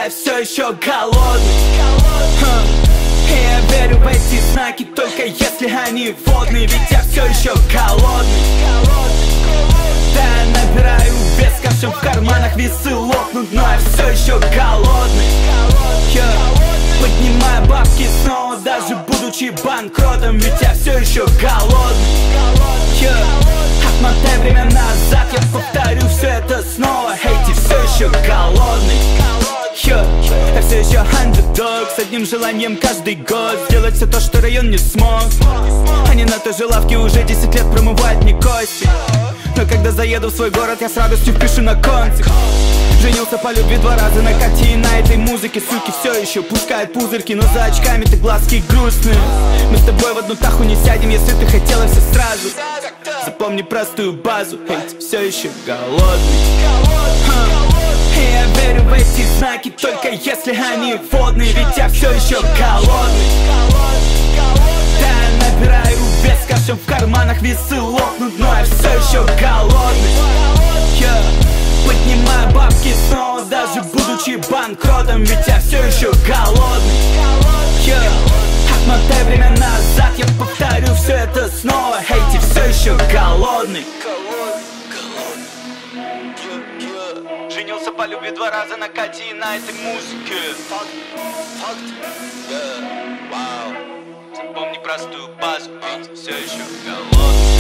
я все еще голодный. И я верю в эти знаки, только если они водные, ведь я все еще голодный. Да, я набираю вес, кашем в карманах, весы лопнут, но я все еще голодный. Поднимаю бабки снова, даже будучи банкротом, ведь я все еще голодный. Отмотай время назад, я повторю все это снова. Эй, ты все еще голодный. Я все еще андердог, с одним желанием каждый год сделать все то, что район не смог. Они на той же лавке уже 10 лет промывают мне кости. Но когда заеду в свой город, я с радостью впишу на концерт. Женился по любви 2 раза на Кате, и на этой музыке суки все еще пускают пузырьки, но за очками-то глазки грустные. Мы с тобой в одну таху не сядем, если ты хотела все сразу. Запомни простую базу, эй, ты все еще голодный. И я верю в эти знаки, только если они водные, ведь я все еще голодный. Да, я набираю вес, кашем в карманах, весы лопнут, но я все еще голодный. Поднимаю бабки снова, даже будучи банкротом, ведь я все еще голодный. Отмотай время назад, я повторю все это снова. Эй, ты все еще голодный. Женился по любви 2 раза на Кате, и на этой музыке. Вау. Запомни простую базу, эй, ты все еще голодный.